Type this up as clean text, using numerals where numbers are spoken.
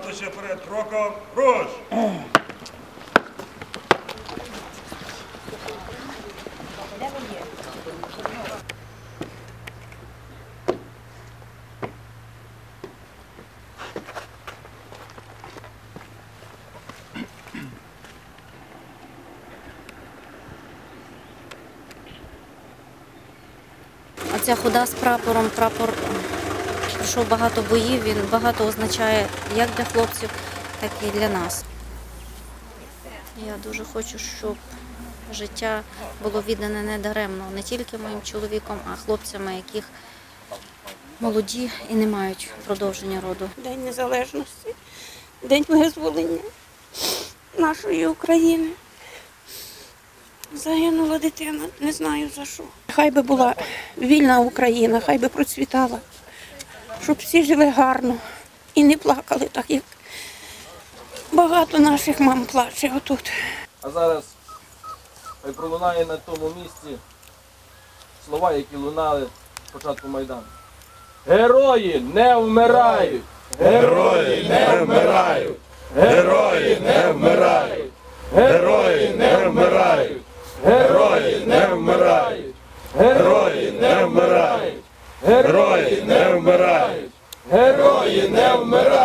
Селище перед кроком. Руш! Оця хода з прапором, прапор пройшов багато боїв, він багато означає як для хлопців, так і для нас. Я дуже хочу, щоб життя було віддане не даремно, не тільки моїм чоловіком, а хлопцями, яких молоді і не мають продовження роду. День Незалежності, День визволення нашої України. Загинула дитина, не знаю за що. Хай би була вільна Україна, хай би процвітала, щоб всі жили гарно і не плакали так, як багато наших мам плаче отут. А зараз хай пролунає на тому місці слова, які лунали з початку Майдану. Герої не вмирають! Герої не вмирають! Герої не вмирають! Герої не вмирають! Герої не вмирають! Герої не вмирають! Герої не вмирають! Герої не вмирають!